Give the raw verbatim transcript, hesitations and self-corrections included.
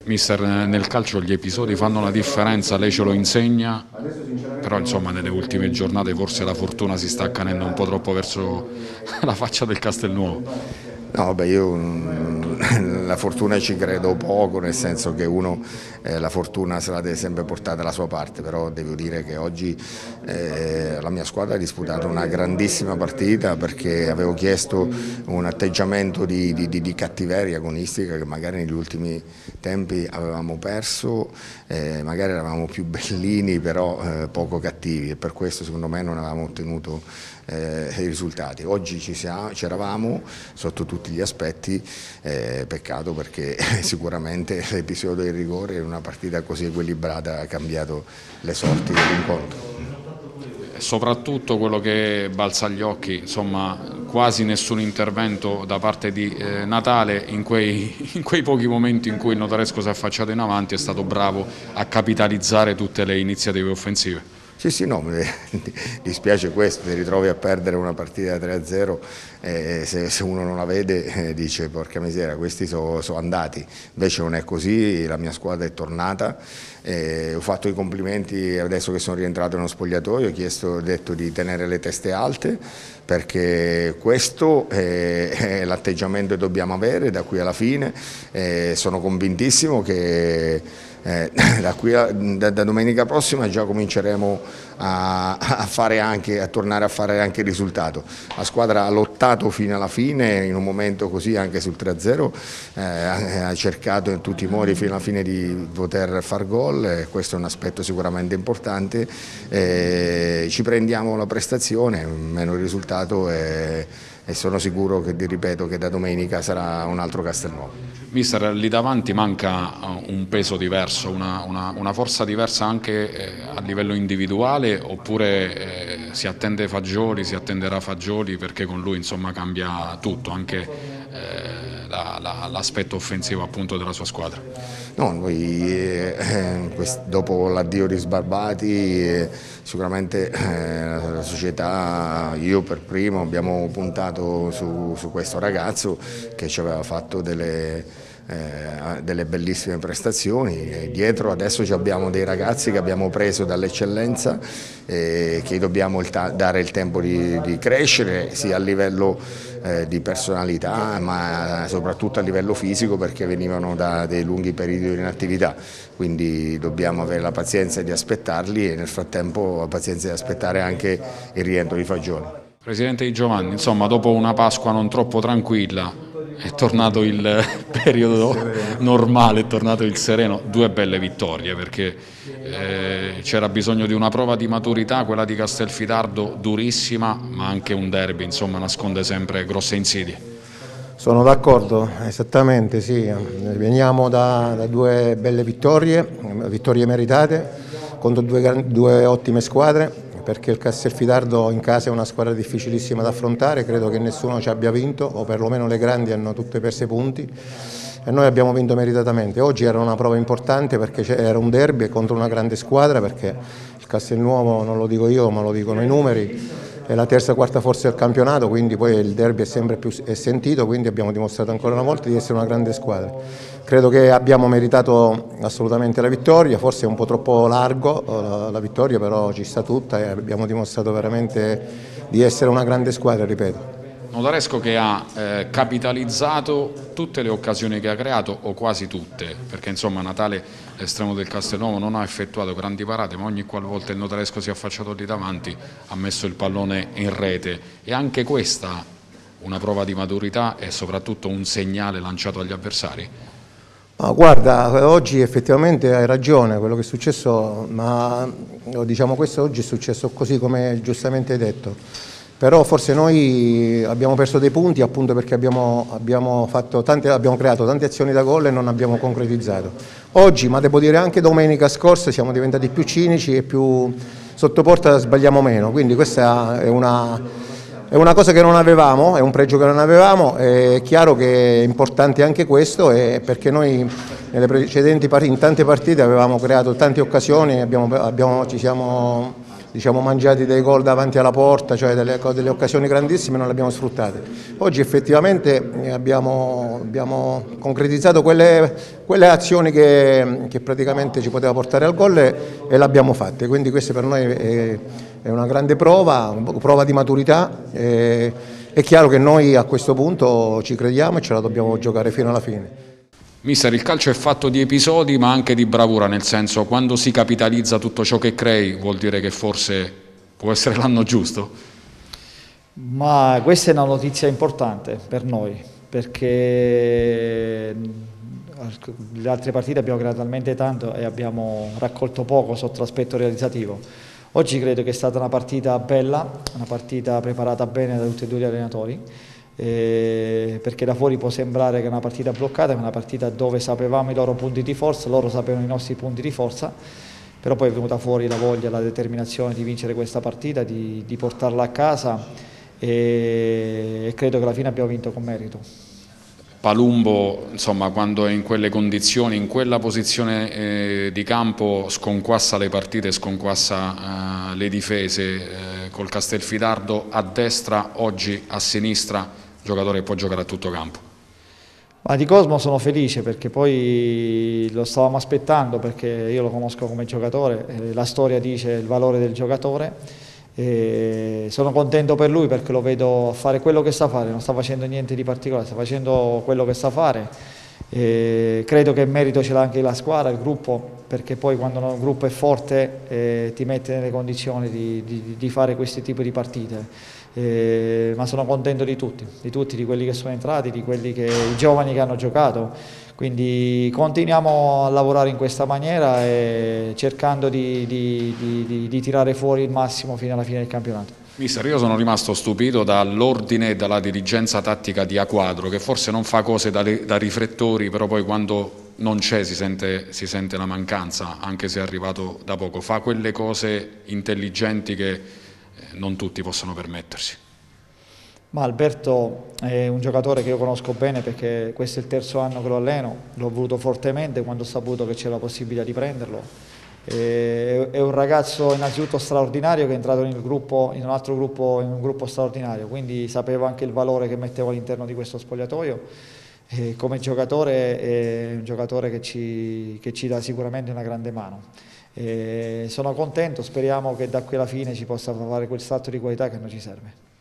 Mister, nel calcio gli episodi fanno la differenza, lei ce lo insegna, però insomma nelle ultime giornate forse la fortuna si sta accanendo un po' troppo verso la faccia del Castelnuovo. No, beh, io mm, la fortuna ci credo poco, nel senso che uno eh, la fortuna se la deve sempre portare dalla sua parte, però devo dire che oggi eh, la mia squadra ha disputato una grandissima partita perché avevo chiesto un atteggiamento di, di, di, di cattiveria agonistica che magari negli ultimi tempi avevamo perso, eh, magari eravamo più bellini però eh, poco cattivi e per questo secondo me non avevamo ottenuto eh, i risultati. Oggi ci eravamo sotto tutti gli aspetti, eh, peccato perché sicuramente l'episodio del rigore in una partita così equilibrata ha cambiato le sorti dell'incontro. Soprattutto quello che balza agli occhi, insomma quasi nessun intervento da parte di eh, Natale in quei, in quei pochi momenti in cui il Notaresco si è affacciato in avanti, è stato bravo a capitalizzare tutte le iniziative offensive. Sì, sì, no, mi dispiace questo, ti ritrovi a perdere una partita tre a zero e se, se uno non la vede eh, dice porca miseria, questi sono so andati, invece non è così, la mia squadra è tornata, eh, ho fatto i complimenti adesso che sono rientrato nello spogliatoio, ho chiesto, ho detto di tenere le teste alte perché questo è, è l'atteggiamento che dobbiamo avere da qui alla fine, eh, sono convintissimo che Eh, da, qui a, da, da domenica prossima già cominceremo a, a, fare anche, a tornare a fare anche il risultato. La squadra ha lottato fino alla fine, in un momento così anche sul tre a zero, eh, ha cercato in tutti i modi fino alla fine di poter far gol, e questo è un aspetto sicuramente importante. Eh, ci prendiamo la prestazione, meno il risultato e, e sono sicuro che, ripeto, che da domenica sarà un altro Castelnuovo. Mister, lì davanti manca un peso diverso, una, una, una forza diversa anche eh, a livello individuale, oppure eh, si attende Fagioli, si attenderà Fagioli perché con lui insomma cambia tutto, anche eh, la, la, l'aspetto offensivo appunto della sua squadra? No, noi eh, dopo l'addio di Sbarbati eh, sicuramente eh, la società, io per primo, abbiamo puntato su, su questo ragazzo che ci aveva fatto delle Eh, delle bellissime prestazioni e dietro adesso abbiamo dei ragazzi che abbiamo preso dall'eccellenza e che dobbiamo il dare il tempo di, di crescere sia a livello eh, di personalità ma soprattutto a livello fisico perché venivano da dei lunghi periodi di inattività, quindi dobbiamo avere la pazienza di aspettarli e nel frattempo la pazienza di aspettare anche il rientro di Fagioli. Presidente Di Giovanni, insomma dopo una Pasqua non troppo tranquilla è tornato il periodo normale, è tornato il sereno, due belle vittorie perché eh, c'era bisogno di una prova di maturità, quella di Castelfidardo durissima, ma anche un derby, insomma nasconde sempre grosse insidie. Sono d'accordo, esattamente sì, veniamo da, da due belle vittorie, vittorie meritate contro due, due ottime squadre, perché il Castelfidardo in casa è una squadra difficilissima da affrontare, credo che nessuno ci abbia vinto, o perlomeno le grandi hanno tutte perse punti e noi abbiamo vinto meritatamente. Oggi era una prova importante perché era un derby contro una grande squadra, perché il Castelnuovo, non lo dico io ma lo dicono i numeri, è la terza o quarta forza del campionato, quindi poi il derby è sempre più è sentito, quindi abbiamo dimostrato ancora una volta di essere una grande squadra. Credo che abbiamo meritato assolutamente la vittoria, forse è un po' troppo largo la, la vittoria, però ci sta tutta e abbiamo dimostrato veramente di essere una grande squadra, ripeto. Notaresco che ha eh, capitalizzato tutte le occasioni che ha creato, o quasi tutte, perché insomma Natale, l'estremo del Castelnuovo, non ha effettuato grandi parate, ma ogni qualvolta il Notaresco si è affacciato lì davanti ha messo il pallone in rete, e anche questa una prova di maturità e soprattutto un segnale lanciato agli avversari. Ma guarda, oggi effettivamente hai ragione, quello che è successo, ma diciamo questo oggi è successo così come giustamente hai detto. Però forse noi abbiamo perso dei punti appunto perché abbiamo, abbiamo, fatto tante, abbiamo creato tante azioni da gol e non abbiamo concretizzato. Oggi, ma devo dire anche domenica scorsa, siamo diventati più cinici e più sotto porta sbagliamo meno, quindi questa è una, è una cosa che non avevamo, è un pregio che non avevamo, è chiaro che è importante anche questo perché noi nelle precedenti partite, in tante partite avevamo creato tante occasioni, abbiamo, abbiamo, ci siamo diciamo, mangiati dei gol davanti alla porta, cioè delle, delle occasioni grandissime non le abbiamo sfruttate. Oggi effettivamente abbiamo, abbiamo concretizzato quelle, quelle azioni che, che praticamente ci poteva portare al gol e, e l'abbiamo fatte, quindi questa per noi è, è una grande prova, una prova di maturità. E, è chiaro che noi a questo punto ci crediamo e ce la dobbiamo giocare fino alla fine. Mister, il calcio è fatto di episodi ma anche di bravura, nel senso, quando si capitalizza tutto ciò che crei vuol dire che forse può essere l'anno giusto? Ma questa è una notizia importante per noi, perché le altre partite abbiamo creato talmente tanto e abbiamo raccolto poco sotto l'aspetto realizzativo. Oggi credo che è stata una partita bella, una partita preparata bene da tutti e due gli allenatori, eh, perché da fuori può sembrare che è una partita bloccata, ma è una partita dove sapevamo i loro punti di forza, loro sapevano i nostri punti di forza, però poi è venuta fuori la voglia, la determinazione di vincere questa partita, di, di portarla a casa e, e credo che alla fine abbiamo vinto con merito. Palumbo, insomma, quando è in quelle condizioni, in quella posizione eh, di campo, sconquassa le partite, sconquassa eh, le difese. Eh, col Castelfidardo a destra, oggi a sinistra, il giocatore può giocare a tutto campo. Ma di Cosmo sono felice perché poi lo stavamo aspettando, perché io lo conosco come giocatore, eh, la storia dice il valore del giocatore. E sono contento per lui perché lo vedo fare quello che sa fare, non sta facendo niente di particolare, sta facendo quello che sa fare. E credo che il merito ce l'ha anche la squadra, il gruppo, perché poi quando un gruppo è forte eh, ti mette nelle condizioni di, di, di fare questi tipi di partite. Eh, ma sono contento di tutti, di tutti, di quelli che sono entrati, di quelli che, i giovani che hanno giocato, quindi continuiamo a lavorare in questa maniera e cercando di, di, di, di tirare fuori il massimo fino alla fine del campionato. Mister, io sono rimasto stupito dall'ordine e dalla dirigenza tattica di A Quadro, che forse non fa cose da, da riflettori, però poi quando non c'è si sente, si sente la mancanza, anche se è arrivato da poco, fa quelle cose intelligenti che non tutti possono permettersi. Ma Alberto è un giocatore che io conosco bene perché questo è il terzo anno che lo alleno, l'ho voluto fortemente quando ho saputo che c'era la possibilità di prenderlo. È un ragazzo innanzitutto straordinario che è entrato nel gruppo, in un altro gruppo, in un gruppo straordinario, quindi sapevo anche il valore che mettevo all'interno di questo spogliatoio. E come giocatore è un giocatore che ci, che ci dà sicuramente una grande mano. E sono contento, speriamo che da qui alla fine ci possa fare quel salto di qualità che non ci serve.